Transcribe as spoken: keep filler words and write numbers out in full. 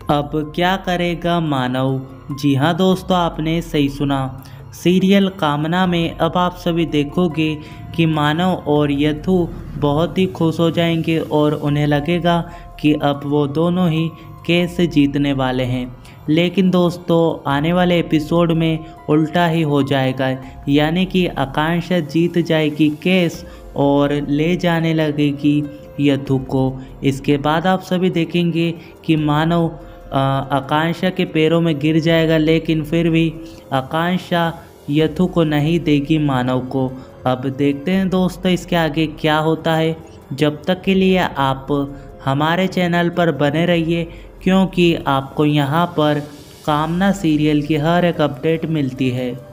अब क्या करेगा मानव। जी हाँ दोस्तों, आपने सही सुना। सीरियल कामना में अब आप सभी देखोगे कि मानव और यथु बहुत ही खुश हो जाएंगे और उन्हें लगेगा कि अब वो दोनों ही केस जीतने वाले हैं। लेकिन दोस्तों आने वाले एपिसोड में उल्टा ही हो जाएगा, यानी कि आकांक्षा जीत जाएगी केस और ले जाने लगेगी यथु को। इसके बाद आप सभी देखेंगे कि मानव आकांक्षा के पैरों में गिर जाएगा, लेकिन फिर भी आकांक्षा यथु को नहीं देगी मानव को। अब देखते हैं दोस्तों इसके आगे क्या होता है। जब तक के लिए आप हमारे चैनल पर बने रहिए, क्योंकि आपको यहाँ पर कामना सीरियल की हर एक अपडेट मिलती है।